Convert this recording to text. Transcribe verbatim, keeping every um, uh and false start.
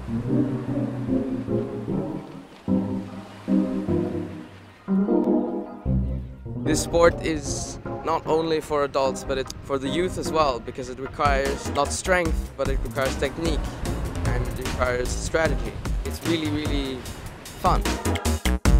This sport is not only for adults, but it's for the youth as well, because it requires not strength, but it requires technique and it requires strategy. It's really, really fun.